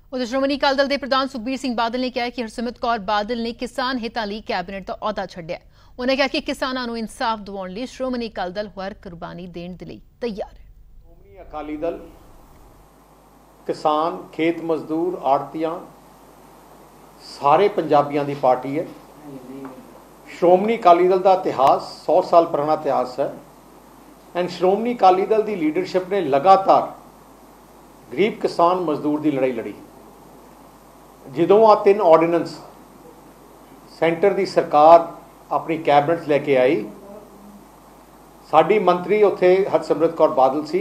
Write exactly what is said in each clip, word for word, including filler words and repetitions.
उधर श्रोमणी अकाली दल के प्रधान सुखबीर सिंह बादल ने कहा कि हरसिमरत कौर बादल ने किसान हितां लई कैबिनेट का अहुदा छड्डिया। उन्होंने कहा कि किसानां नूं इंसाफ दिवाउण लई श्रोमणी अकाली दल हर कुर्बानी देण दे लई तैयार है। श्रोमणी अकाली दल किसान, खेत मजदूर, आड़तियां सारे पंजाबियों की पार्टी है। श्रोमणी अकाली दल का इतिहास सौ साल पुराना इतिहास है एंड श्रोमणी अकाली दल की लीडरशिप ने लगातार गरीब किसान मजदूर की लड़ाई लड़ी। ਜਦੋਂ आ तीन ऑर्डीनेंस सेंटर की सरकार अपनी कैबिनेट लैके आई, साड़ी मंत्री उत्थे हरसिमरत कौर बादल सी,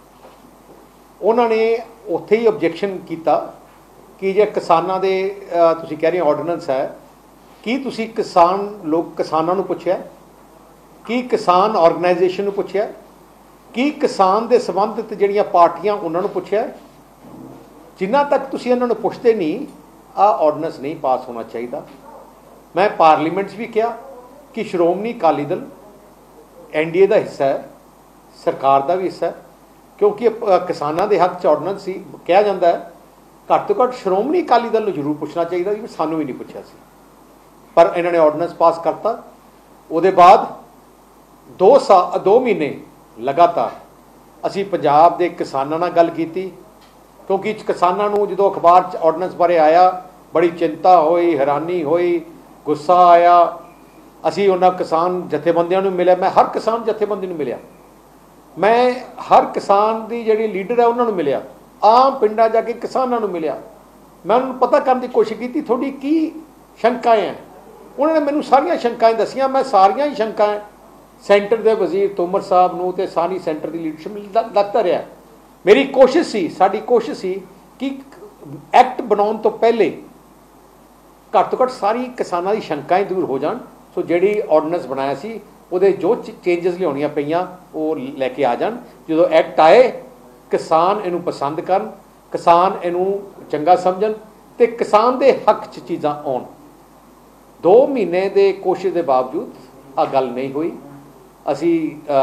उन्होंने उत्थे ही ऑब्जेक्शन किया कि जे किसानों के तुसीं कह रहे ऑर्डीनेंस है कि तुसीं किसान लोग किसानों नूं पुछिया, कि किसान ऑर्गेनाइजेशन नूं पुछिया, कि किसान के संबंधित जिहड़ियां पार्टियां उन्होंने पुछिया। जिन्ना तक तुसीं इन्हां नूं पुछदे नहीं आ ऑर्डीनेंस नहीं पास होना चाहिए। मैं पार्लीमेंट भी कहा कि श्रोमणी Akali Dal N D A का हिस्सा है, सरकार का भी हिस्सा है, क्योंकि किसानों के हक च ऑर्डीनेंस ही कहा जाता है। घट तो घट श्रोमणी अकाली दल जरूर पूछना चाहिए कि सानू भी नहीं पूछा सी, पर इन्होंने ऑर्डीनेंस पास करता। उसदे बाद दो सा दो महीने लगातार असी पंजाब के किसानों नाल गल की, क्योंकि किसानों नूं जो अखबार ऑर्डीनेंस बारे आया बड़ी चिंता हुई, हैरानी हुई, गुस्सा आया। असी उन्होंने किसान जथेबंदियों नूं मिले, मैं हर किसान जथेबंदी नूं मिलिया, मैं हर किसान की जिहड़ी लीडर है उन्होंने मिलिया, आम पिंडां जाके किसानों नूं मिलिया। मैं उन्होंने पता करने की कोशिश की थोड़ी की शंकाएं हैं। उन्होंने मैनूं सारियां शंकाएं दसियां, मैं सारियां ही शंकाएं सेंटर के वजीर तोमर साहब नूं ते सारी सेंटर की लीडरशिप लगता रहा। मेरी कोशिश सी साड़ी कोशिश सी कि एक्ट बनाने तो पहले घट तो घट सारी किसानों की शंकाएं दूर हो जान। सो जिहड़ी ऑर्डीनेंस बनाया सी उहदे जो चेंजिस लियाउणियां पईयां वो लैके आ जान। जो एक्ट आए किसान इनू पसंद करन, किसान इनू चंगा समझन ते किसान दे हक च चीज़ां आउण। दो महीने दे कोशिश के बावजूद आ गल नहीं हुई। असी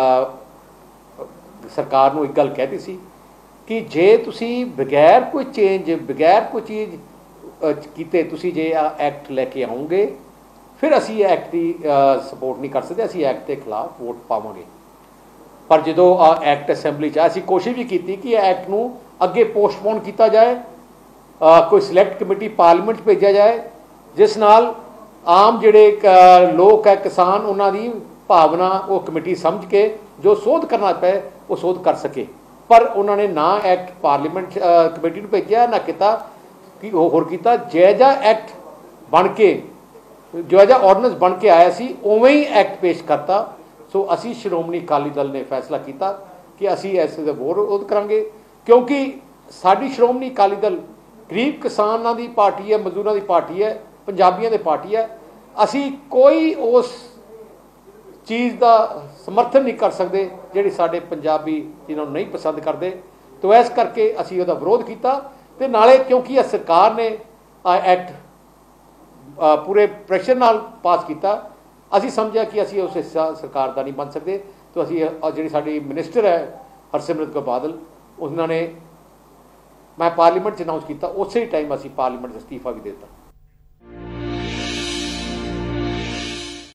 सरकार नूं एक गल कहती सी कि जे तुसी बगैर कोई चेंज बगैर कोई चीज़ कीते तुसी जे आ एक्ट लैके आओगे फिर असी एक्ट की सपोर्ट नहीं कर सकते, असी एक्ट के खिलाफ वोट पावांगे। पर जो आ एक्ट असैंबली च असी कोशिश भी की कि एक्ट नूं अगे पोस्टपोन किया जाए, आ, कोई सिलैक्ट कमेटी पार्लीमेंट भेजा जाए जिस नाल आम जिहड़े लोग है किसान उन्होंने भावना वो कमेटी समझ के जो सोध करना पे वो सोध कर सके। पर उन्होंने ना एक्ट पार्लीमेंट कमेटी को भेजा ना किता कि होर किता जायजा एक्ट बन के जायजा ऑर्डीनेंस बन के आया सी उवें ही एक्ट पेश करता। सो असी श्रोमणी अकाली दल ने फैसला किया कि असी ऐसे विरोध करांगे, क्योंकि साडी श्रोमणी अकाली दल गरीब किसानों की पार्टी है, मजदूरों की पार्टी है, पंजाबियों की पार्टी है। असी कोई उस चीज़ का समर्थन नहीं कर सकते जिहड़ी साडे पंजाबी जिन्होंने नहीं पसंद करते। तो इस करके असी उहदा विरोध किया ते नाले क्योंकि सरकार ने एक्ट पूरे प्रेशर नाल पास किया, असी समझा कि असी उस हिस्सा सरकार का नहीं बन सकते। तो असी जिहड़ी साडी मिनिस्टर है हरसिमरत कौर बादल उन्होंने मैं पार्लीमेंट च अनाउंस किया, उस टाइम असी पार्लीमेंट इस्तीफा भी देता।